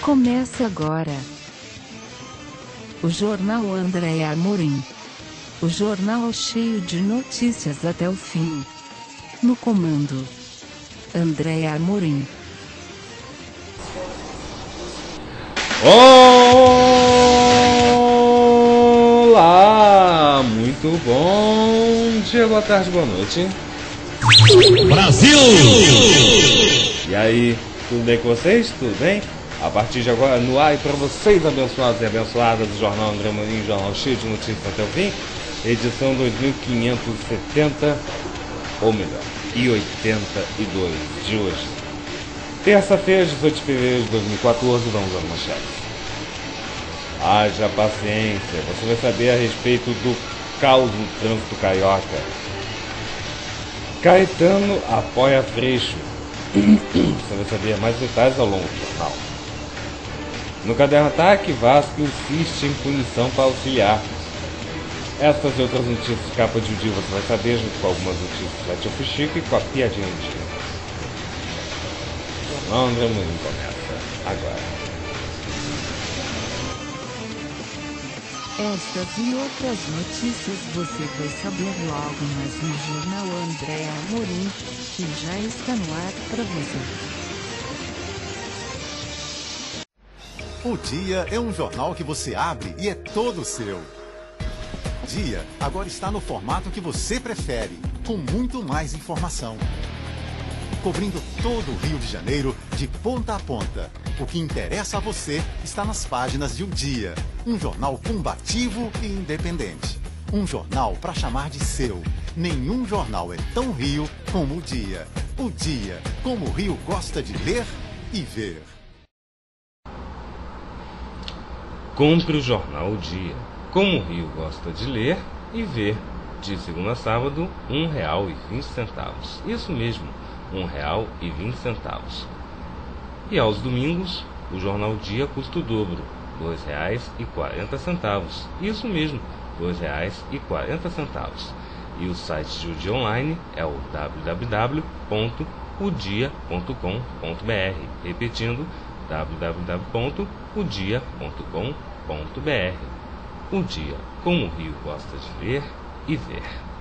Começa agora o Jornal André Amorim. O jornal cheio de notícias até o fim. No comando, André Amorim. Olá! Muito bom dia, boa tarde, boa noite. Brasil! E aí, tudo bem com vocês? Tudo bem? A partir de agora, no ar e para vocês, abençoados e abençoadas, o Jornal André Amorim, jornal cheio de notícias até o fim, edição 2570, ou melhor, e 82 de hoje. Terça-feira, 18 de fevereiro de 2014, vamos às manchetes. Haja paciência, você vai saber a respeito do caos no trânsito carioca. Caetano apoia Freixo. Você vai saber mais detalhes ao longo do jornal. No caderno Ataque, Vasco insiste em punição para auxiliar. Essas e outras notícias de capa de dia você vai saber, junto com algumas notícias do site Ofichico e com a piadinha do dia. O Jornal André Amorim começa agora. Estas e outras notícias você vai saber logo mais no Jornal André Amorim, que já está no ar para você. O Dia é um jornal que você abre e é todo seu. Dia agora está no formato que você prefere, com muito mais informação. Cobrindo todo o Rio de Janeiro, de ponta a ponta. O que interessa a você está nas páginas de O Dia. Um jornal combativo e independente. Um jornal para chamar de seu. Nenhum jornal é tão Rio como O Dia. O Dia, como o Rio gosta de ler e ver. Compre o jornal O Dia, como o Rio gosta de ler e ver. De segunda a sábado, R$ 1,20. Isso mesmo, R$ 1,20. E aos domingos, o jornal O Dia custa o dobro, R$ 2,40. Isso mesmo, R$ 2,40. E o site de O Dia Online é o www.odia.com.br. Repetindo, www.odia.com.br. O Dia, como o Rio gosta de ler e ver.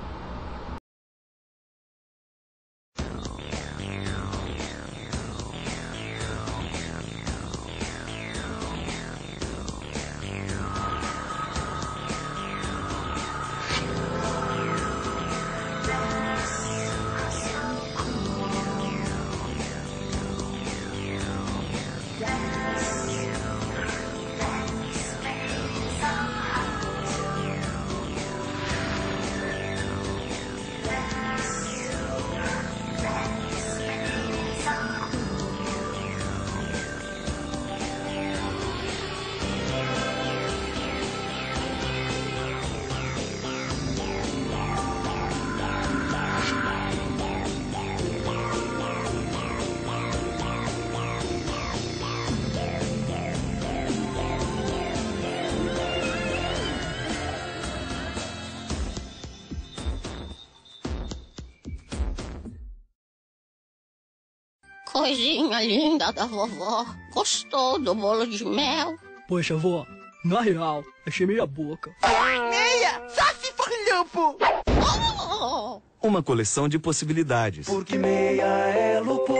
Coisinha linda da vovó, gostou do bolo de mel? Poxa, vó, na real, achei meia boca. Meia, só se for lupo. Oh! Uma coleção de possibilidades. Porque meia é lupo.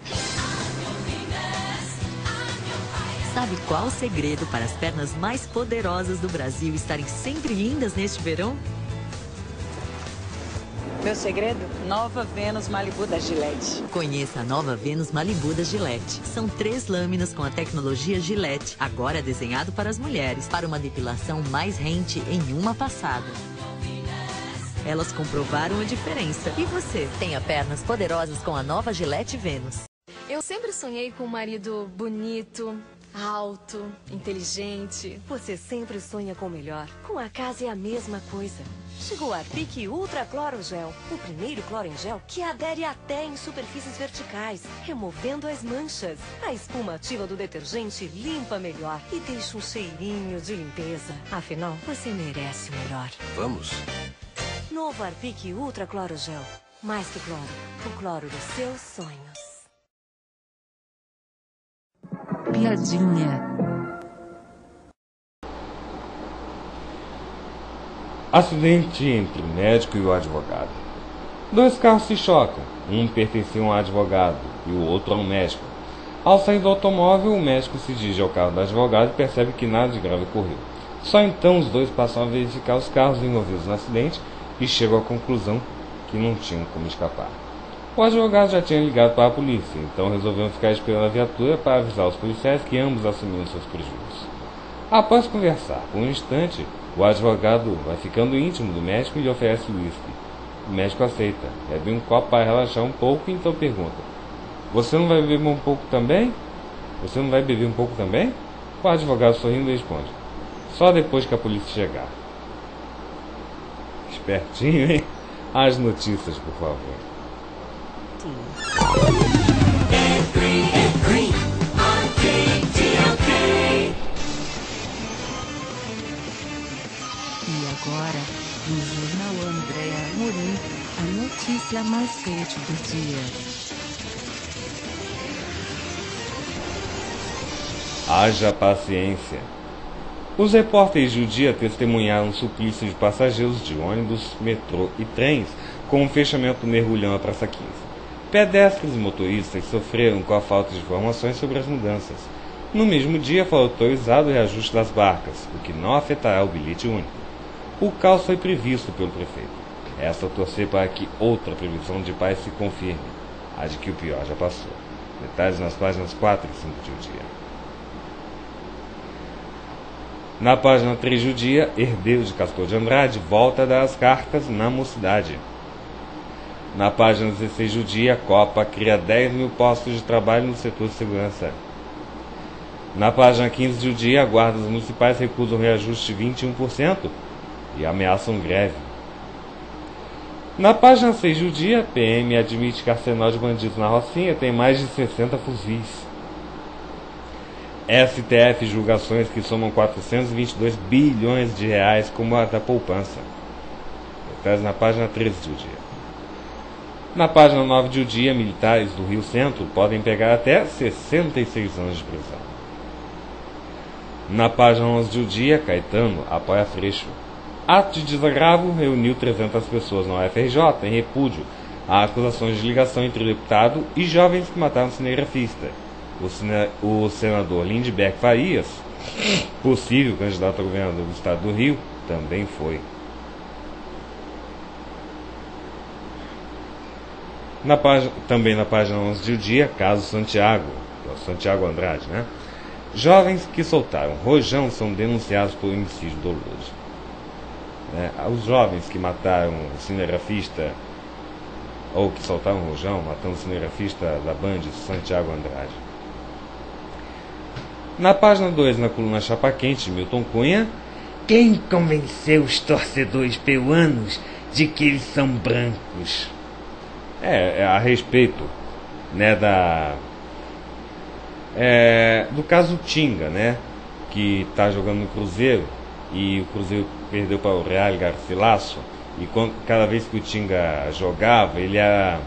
Sabe qual o segredo para as pernas mais poderosas do Brasil estarem sempre lindas neste verão? Meu segredo? Nova Venus Malibu da Gillette. Conheça a nova Venus Malibu da Gillette. São 3 lâminas com a tecnologia Gillette, agora desenhado para as mulheres, para uma depilação mais rente em uma passada. Elas comprovaram a diferença. E você? Tenha pernas poderosas com a nova Gillette Venus. Eu sempre sonhei com um marido bonito, alto, inteligente. Você sempre sonha com o melhor. Com a casa é a mesma coisa. Chegou a Arpic Ultra Cloro Gel, o primeiro cloro em gel que adere até em superfícies verticais, removendo as manchas. A espuma ativa do detergente limpa melhor e deixa um cheirinho de limpeza. Afinal, você merece o melhor. Vamos? Novo Arpic Ultra Cloro Gel. Mais que cloro, o cloro dos seus sonhos. piadinha. Acidente entre o médico e o advogado. Dois carros se chocam. Um pertencia a um advogado e o outro a um médico. Ao sair do automóvel, o médico se dirige ao carro do advogado e percebe que nada de grave ocorreu. Só então os dois passam a verificar os carros envolvidos no acidente e chegam à conclusão que não tinham como escapar. O advogado já tinha ligado para a polícia, então resolveram ficar esperando a viatura para avisar os policiais que ambos assumiram seus prejuízos. Após conversar por um instante, o advogado vai ficando íntimo do médico e lhe oferece uísque. O médico aceita, bebe um copo para relaxar um pouco e então pergunta: "Você não vai beber um pouco também? Você não vai beber um pouco também?" O advogado sorrindo responde: "Só depois que a polícia chegar." Espertinho, hein? As notícias, por favor. E agora, no Jornal Andréa Amorim, a notícia mais quente do dia. Haja paciência. Os repórteres do dia testemunharam um suplício de passageiros de ônibus, metrô e trens com o fechamento do mergulhão à Praça 15. Pedestres e motoristas sofreram com a falta de informações sobre as mudanças. No mesmo dia foi autorizado o reajuste das barcas, o que não afetará o bilhete único. O caos foi previsto pelo prefeito. Resta torcer para que outra previsão de paz se confirme, a de que o pior já passou. Detalhes nas páginas 4 e 5 de O Dia. Na página 3 do Dia, herdeiro de Castor de Andrade volta a dar as cartas na mocidade. Na página 16 do Dia, a Copa cria 10 mil postos de trabalho no setor de segurança. Na página 15 do Dia, guardas municipais recusam reajuste de 21% e ameaçam greve. Na página 6 do Dia, PM admite que arsenal de bandidos na Rocinha tem mais de 60 fuzis. STF julgações que somam 422 bilhões de reais como a da poupança. Detalhes na página 13 do Dia. Na página 9 do Dia, militares do Rio Centro podem pegar até 66 anos de prisão. Na página 11 do Dia, Caetano apoia Freixo. Ato de desagravo reuniu 300 pessoas na UFRJ em repúdio a acusações de ligação entre o deputado e jovens que mataram o cinegrafista. O senador Lindbergh Farias, possível candidato a governador do estado do Rio, também foi. Também na página 11 do Dia, caso Santiago, que é o Santiago Andrade, né? Jovens que soltaram rojão são denunciados por homicídio doloso. Os jovens que mataram o cinegrafista, ou que soltaram rojão, matando o cinegrafista da Band, Santiago Andrade. Na página 2, na coluna Chapa Quente, Milton Cunha: quem convenceu os torcedores peruanos de que eles são brancos? A respeito, né, do caso Tinga, né, que está jogando no Cruzeiro e o Cruzeiro perdeu para o Real Garcilaso, e cada vez que o Tinga jogava, ele era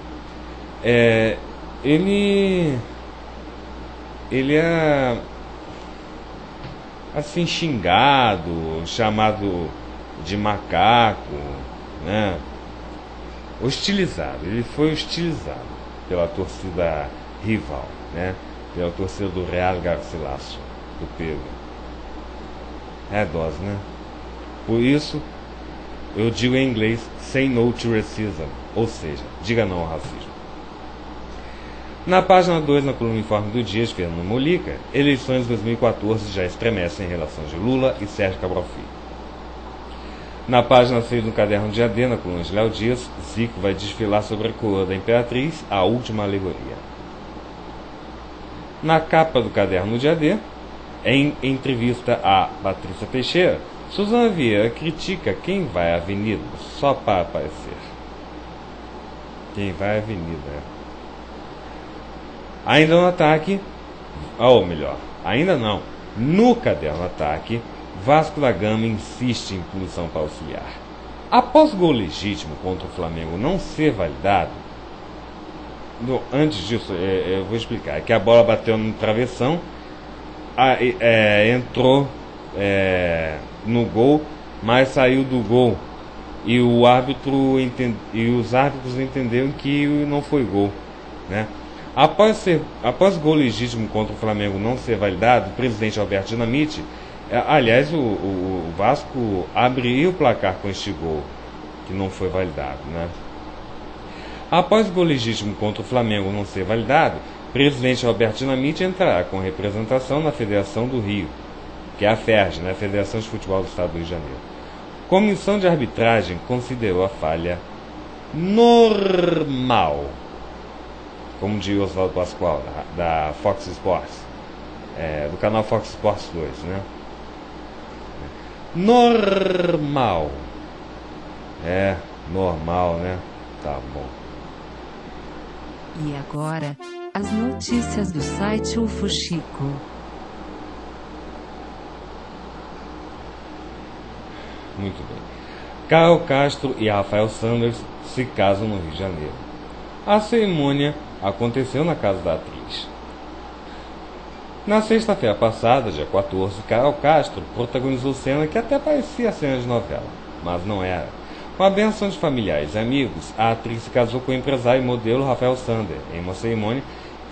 assim xingado, chamado de macaco, né? Hostilizado, ele foi hostilizado pela torcida rival, né? Pela torcida do Real Garcilaso, do Pedro. É dose, né? Por isso, eu digo em inglês, say no to racism, ou seja, diga não ao racismo. Na página 2, na coluna Informe do Dia, de Fernando Molica, eleições de 2014 já estremecem em relação de Lula e Sérgio Cabral Filho. Na página 6 do Caderno de AD, na coluna de Léo Dias, Zico vai desfilar sobre a coroa da Imperatriz, a última alegoria. Na capa do Caderno de AD, em entrevista a Patrícia Teixeira, Suzana Vieira critica quem vai à avenida só para aparecer. Quem vai à avenida. Ainda no ataque, ou melhor, ainda não, no Caderno Ataque, Vasco da Gama insiste em punição para auxiliar. Após gol legítimo contra o Flamengo não ser validado, antes disso, eu vou explicar, é que a bola bateu no travessão entrou no gol, mas saiu do gol. E os árbitros entenderam que não foi gol, né? Após gol legítimo contra o Flamengo não ser validado, o presidente Alberto Dinamite, aliás, o Vasco abriu o placar com este gol, que não foi validado, né? Após o gol legítimo contra o Flamengo não ser validado, o presidente Alberto Dinamite entrará com representação na Federação do Rio, que é a FERJ, né? Federação de Futebol do Estado do Rio de Janeiro. Comissão de arbitragem considerou a falha normal, como diz Oswaldo Pascoal, da Fox Sports, do canal Fox Sports 2, né? Normal. Normal, né? Tá bom. E agora, as notícias do site UFO Chico. Muito bem. Carol Castro e Rafael Sanders se casam no Rio de Janeiro. A cerimônia aconteceu na casa da atriz. Na sexta-feira passada, dia 14, Carol Castro protagonizou cena que até parecia cena de novela, mas não era. Com a benção de familiares e amigos, a atriz se casou com o empresário e modelo Rafael Sanders, em uma cerimônia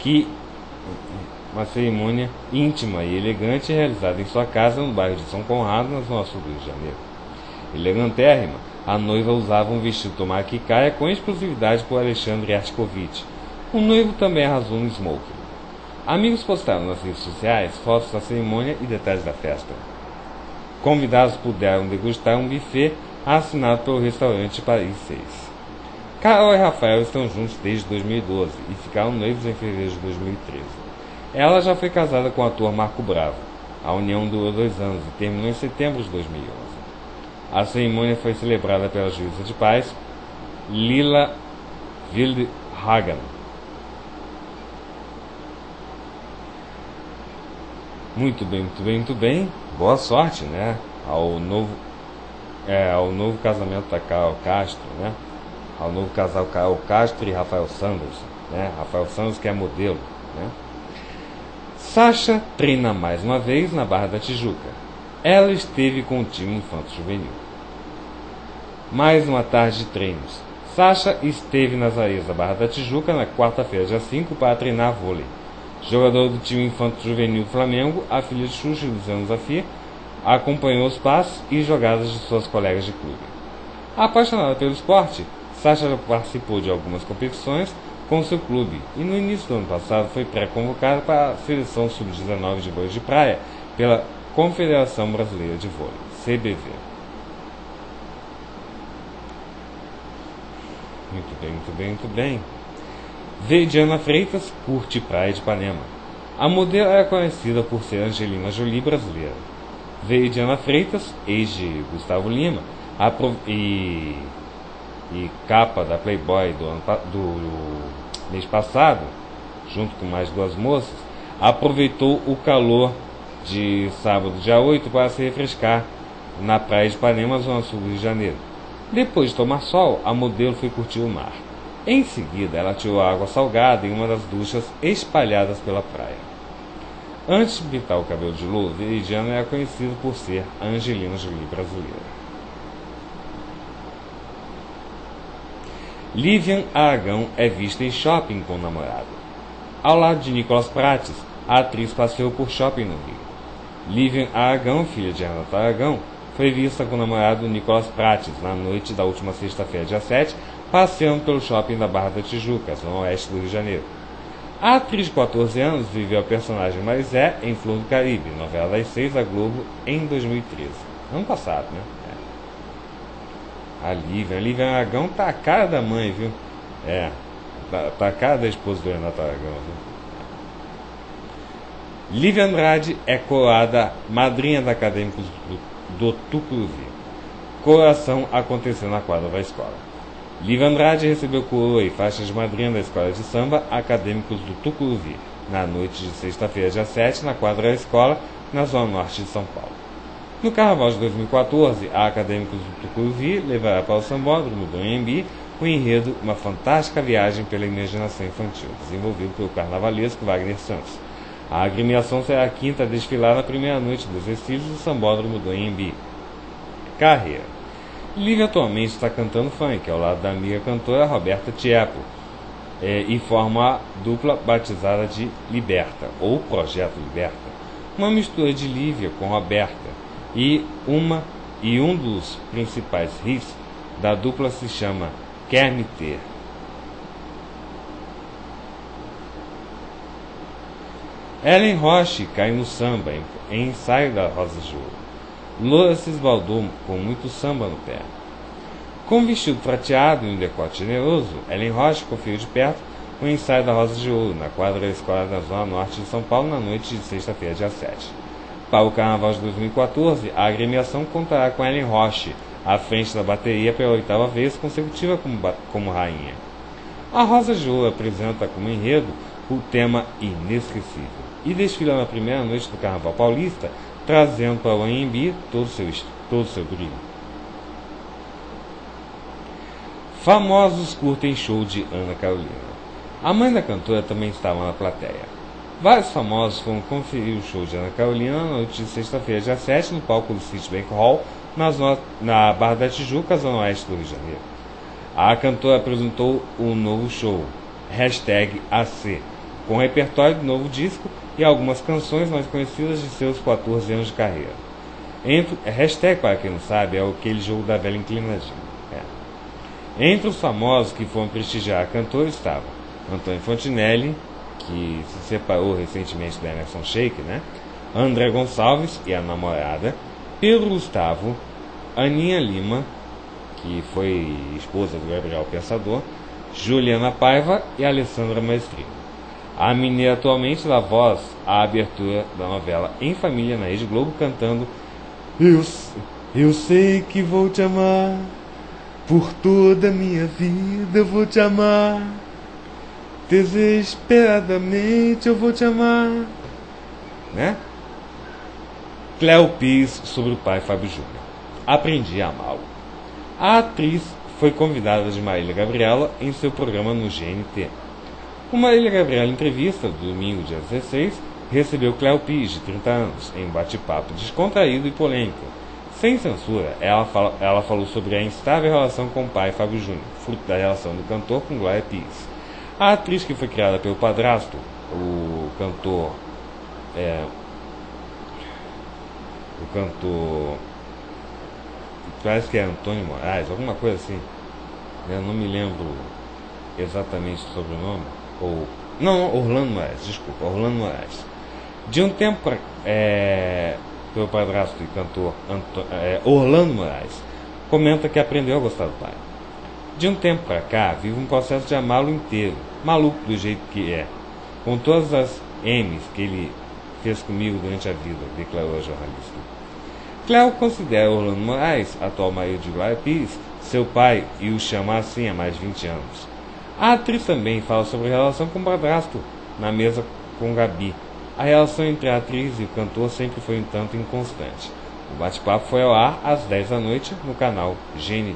íntima e elegante realizada em sua casa no bairro de São Conrado, na zona sul do Rio de Janeiro. Elegantérrima, a noiva usava um vestido tomar que caia com exclusividade por Alexandre Artkovich. O noivo também arrasou no smoking. Amigos postaram nas redes sociais fotos da cerimônia e detalhes da festa. Convidados puderam degustar um buffet assinado pelo restaurante Paris 6. Carol e Rafael estão juntos desde 2012 e ficaram noivos em fevereiro de 2013. Ela já foi casada com o ator Marco Bravo. A união durou 2 anos e terminou em setembro de 2011. A cerimônia foi celebrada pela juíza de paz Lila Wildhagen. Muito bem. Boa sorte, né? Ao novo casamento da Carol Castro, né? Ao novo casal Carol Castro e Rafael Sanders, né? Rafael Sanders, que é modelo, né? Sasha treina mais uma vez na Barra da Tijuca. Ela esteve com o time infanto-juvenil. Mais uma tarde de treinos. Sasha esteve nas areias da Barra da Tijuca na quarta-feira, dia 5, para treinar vôlei. Jogador do time infanto-juvenil do Flamengo, a filha de Xuxa e Luciano Zafir, acompanhou os passos e jogadas de suas colegas de clube. Apaixonada pelo esporte, Sasha já participou de algumas competições com seu clube e no início do ano passado foi pré-convocada para a Seleção Sub-19 de vôlei de praia pela Confederação Brasileira de Vôlei, CBV. Muito bem. Veridiana Freitas curte praia de Ipanema. A modelo é conhecida por ser Angelina Jolie brasileira. Veridiana Freitas, ex de Gustavo Lima, e capa da Playboy do mês passado, junto com mais 2 moças, aproveitou o calor de sábado, dia 8, para se refrescar na praia de Ipanema, zona sul do Rio de Janeiro. Depois de tomar sol, a modelo foi curtir o mar. Em seguida, ela tirou água salgada em uma das duchas espalhadas pela praia. Antes de pintar o cabelo de louro, Veridiana era conhecida por ser a Angelina Jolie brasileira. Lívia Aragão é vista em shopping com o namorado. Ao lado de Nicolas Prates, a atriz passeou por shopping no Rio. Lívia Aragão, filha de Renato Aragão, foi vista com o namorado Nicolas Prates na noite da última sexta-feira, dia 7, passeando pelo shopping da Barra da Tijuca, zona oeste do Rio de Janeiro. A atriz de 14 anos viveu a personagem Marisé em Flor do Caribe, novela das 6 da Globo, em 2013. Ano passado, né? A Lívia Aragão tá a cara da mãe, viu? Tá a cara da esposa do Renato Aragão, viu? Lívia Andrade é coroada madrinha da Acadêmicos do Tucuruvi. Coroação aconteceu na quadra da escola. Lívia Andrade recebeu coroa e faixa de madrinha da escola de samba Acadêmicos do Tucuruvi, na noite de sexta-feira, dia 7, na quadra da escola, na zona norte de São Paulo. No Carnaval de 2014, a Acadêmicos do Tucuruvi levará para o Sambódromo do Anhembi o enredo Uma Fantástica Viagem pela Imaginação Infantil, desenvolvido pelo carnavalesco Wagner Santos. A agremiação será a quinta a desfilar na primeira noite dos desfiles do Sambódromo do AMB. Carreira. Lívia atualmente está cantando funk, ao lado da amiga cantora Roberta Tiepo, e forma a dupla batizada de Liberta, ou Projeto Liberta, uma mistura de Lívia com Roberta, e um dos principais hits da dupla se chama Quer Me Ter. Ellen Roche cai no samba em ensaio da Rosa de Ouro. Loura se esbaldou com muito samba no pé. Com um vestido prateado e um decote generoso, Ellen Roche conferiu de perto o ensaio da Rosa de Ouro na quadra da escola da Zona Norte de São Paulo na noite de sexta-feira, dia 7. Para o Carnaval de 2014, a agremiação contará com Ellen Roche à frente da bateria pela 8ª vez consecutiva como rainha. A Rosa de Ouro apresenta como enredo o tema Inesquecível e desfila na primeira noite do Carnaval Paulista, trazendo para o AMB todo o seu brilho. Famosos curtem show de Ana Carolina. A mãe da cantora também estava na plateia. Vários famosos foram conferir o show de Ana Carolina na noite de sexta-feira, dia 7, no palco do Citibank Hall, na Barra da Tijuca, zona oeste do Rio de Janeiro. A cantora apresentou o novo show, #AC, com repertório do novo disco e algumas canções mais conhecidas de seus 14 anos de carreira. Hashtag, para quem não sabe, é aquele jogo da velha inclinadinha. Entre os famosos que foram prestigiar a cantora estavam Antônio Fontinelli, que se separou recentemente da Emerson Sheik, André Gonçalves e a namorada, Pedro Gustavo, Aninha Lima, que foi esposa do Gabriel Pensador, Juliana Paiva e Alessandra Maestrino. A mineira atualmente dá voz à abertura da novela Em Família na Rede Globo, cantando Eu sei que vou te amar, por toda a minha vida eu vou te amar, desesperadamente eu vou te amar. Cléo Pires sobre o pai Fábio Júnior. Aprendi a amá-lo. A atriz foi convidada de Marília Gabriela em seu programa no GNT. O Marília Gabriela Entrevista, domingo, dia 16, recebeu Cléo Pires, de 30 anos, em um bate-papo descontraído e polêmico. Sem censura, ela falou sobre a instável relação com o pai Fábio Júnior, fruto da relação do cantor com Glória Pires. A atriz, que foi criada pelo padrasto, o cantor, parece que é Antônio Moraes, alguma coisa assim, eu não me lembro exatamente o sobrenome, Orlando Moraes. De um tempo para pelo padrasto e cantor Orlando Moraes, comenta que aprendeu a gostar do pai. De um tempo para cá, vive um processo de amá-lo inteiro, maluco do jeito que é, com todas as M's que ele fez comigo durante a vida, declarou a jornalista. Cléo considera Orlando Moraes, atual marido de Glória Pires, seu pai, e o chama assim há mais de 20 anos. A atriz também fala sobre a relação com o padrasto, na mesa com Gabi. A relação entre a atriz e o cantor sempre foi um tanto inconstante. O bate-papo foi ao ar às 10 da noite no canal GNT.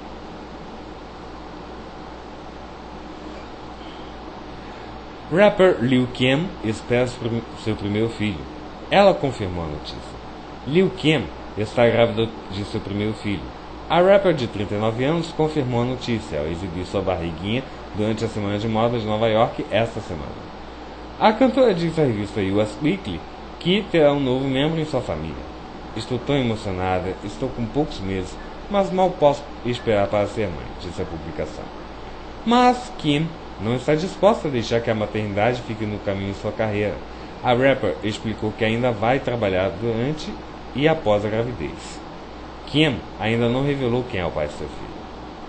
Rapper Lil Kim espera seu primeiro filho. Ela confirmou a notícia. Lil Kim está grávida de seu primeiro filho. A rapper de 39 anos confirmou a notícia ao exibir sua barriguinha durante a Semana de Moda de Nova York esta semana. A cantora disse à revista US Weekly que terá um novo membro em sua família. Estou tão emocionada, estou com poucos meses, mas mal posso esperar para ser mãe, disse a publicação. Mas Kim não está disposta a deixar que a maternidade fique no caminho de sua carreira. A rapper explicou que ainda vai trabalhar durante e após a gravidez. Kim ainda não revelou quem é o pai de seu filho.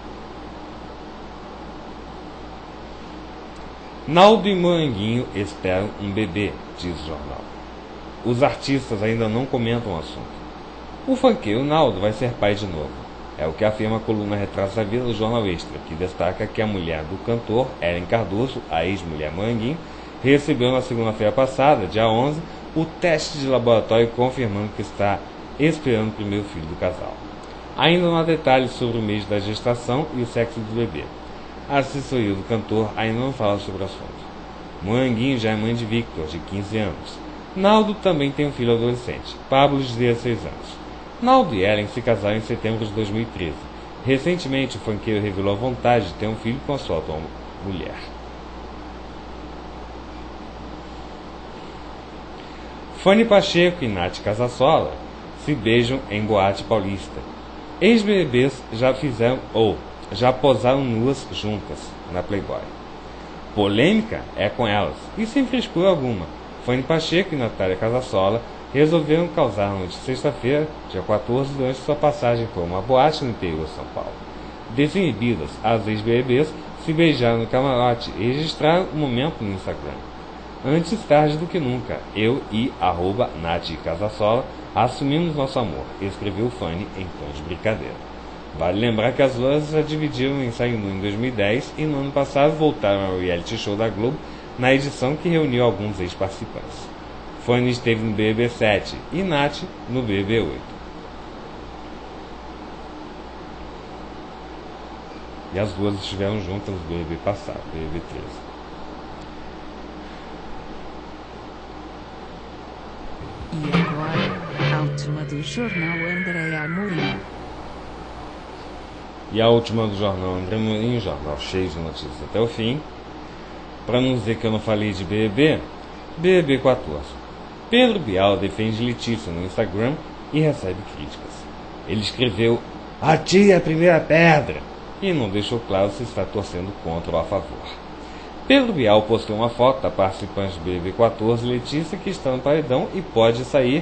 Naldo e Moranguinho esperam um bebê, diz o jornal. Os artistas ainda não comentam o assunto. O funkeiro Naldo vai ser pai de novo. É o que afirma a coluna Retratos da Vida do Jornal Extra, que destaca que a mulher do cantor, Ellen Cardoso, a ex-mulher Moranguinho, recebeu na segunda-feira passada, dia 11, o teste de laboratório confirmando que está esperando o primeiro filho do casal. Ainda não há detalhes sobre o mês da gestação e o sexo do bebê. A assessoria do cantor ainda não fala sobre o assunto. Moranguinho já é mãe de Victor, de 15 anos. Naldo também tem um filho adolescente, Pablo, de 16 anos. Naldo e Ellen se casaram em setembro de 2013. Recentemente, o funkeiro revelou a vontade de ter um filho com a sua atual mulher. Fanny Pacheco e Nath Casasola se beijam em boate paulista. Ex-BBBs já posaram nuas juntas na Playboy. Polêmica é com elas, e sem frescura alguma. Fanny Pacheco e Natália Casasola resolveram causar noite de sexta-feira, dia 14, durante sua passagem por uma boate no interior de São Paulo. Desinibidas, as ex-BBBs se beijaram no camarote e registraram o momento no Instagram. Antes tarde do que nunca, eu e @Nath Casasola assumimos nosso amor, escreveu Fanny em tom de brincadeira. Vale lembrar que as lojas já dividiram em Sair Nu em 2010 e no ano passado voltaram ao reality show da Globo na edição que reuniu alguns ex-participantes. Fanny esteve no BBB 7 e Nath no BBB 8. E as duas estiveram juntas no BBB passado, BBB 13. E agora, a última do jornal André Amorim. E a última do jornal André Amorim, jornal cheio de notícias até o fim. Para não dizer que eu não falei de BBB, BBB 14. Pedro Bial defende Letícia no Instagram e recebe críticas. Ele escreveu: "Atire a primeira pedra", e não deixou claro se está torcendo contra ou a favor. Pedro Bial postou uma foto da participante do BBB 14, Letícia, que está no paredão e pode sair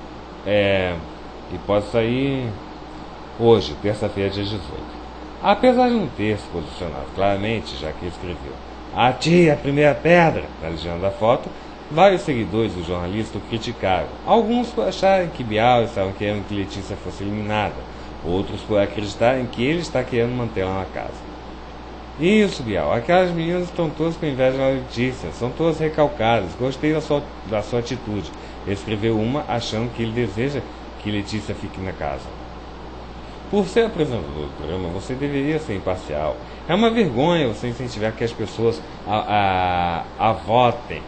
hoje, terça-feira, dia 18. Apesar de não ter se posicionado claramente, já que escreveu "Atire a primeira pedra" na legenda da foto, vários seguidores do jornalista o criticaram. Alguns por acharem que Bial estavam querendo que Letícia fosse eliminada, outros por acreditarem que ele está querendo mantê-la na casa. "Isso, Bial, aquelas meninas estão todas com inveja da Letícia, são todas recalcadas, gostei da sua atitude", escreveu uma, achando que ele deseja que Letícia fique na casa. "Por ser apresentador do programa, você deveria ser imparcial. É uma vergonha você incentivar que as pessoas votem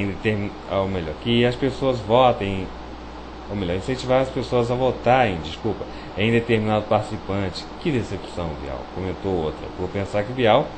incentivar as pessoas a votarem, em determinado participante. Que decepção, Bial", comentou outra, por pensar que Bial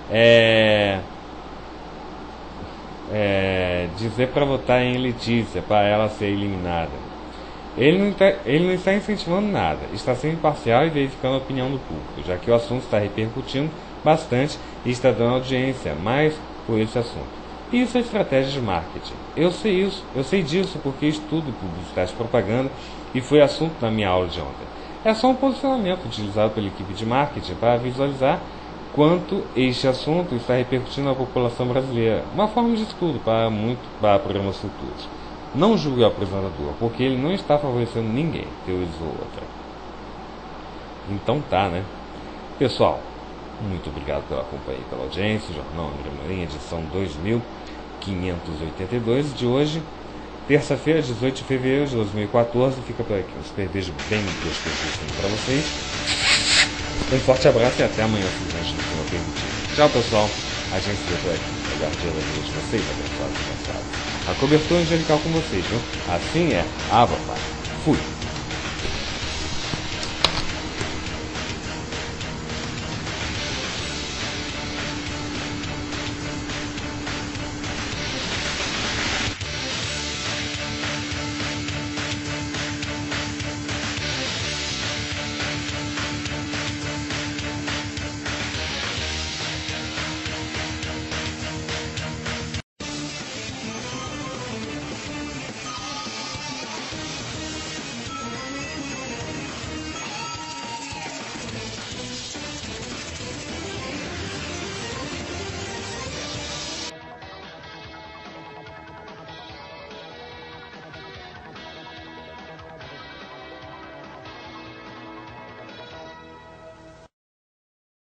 dizer para votar em Letícia, para ela ser eliminada. Ele não está incentivando nada, está sendo imparcial e verificando a opinião do público, já que o assunto está repercutindo bastante e está dando audiência mais por esse assunto. Isso é estratégia de marketing. Eu sei disso porque estudo publicidade e propaganda e foi assunto na minha aula de ontem. É só um posicionamento utilizado pela equipe de marketing para visualizar quanto este assunto está repercutindo na população brasileira. Uma forma de estudo para programas futuros. Não julgue o apresentador, porque ele não está favorecendo ninguém, teorizou outra. Então tá, né? Pessoal, muito obrigado pela companhia e pela audiência. Jornal André Amorim, edição 2582 de hoje, terça-feira, 18 de fevereiro de 2014. Fica por aqui. Um super beijo bem gostoso para vocês. Um forte abraço e até amanhã, se não permitir. Tchau, pessoal. A gente se vê por aqui. Melhor dia da vida de vocês, abençoados e abençoados. A cobertura angelical com vocês, viu? Assim é. Papai. Fui.